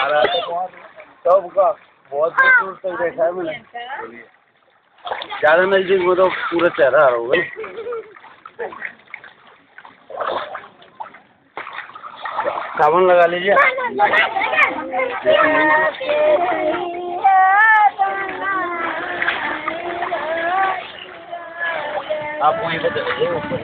रहा है सबका बहुत दूर तक देखा है मैंने। ज़्यादा नज़दीक में तो पूरा चेहरा आ रहा होगा। साबुन लगा लीजिए। आप वहीं पे चले ऊपर।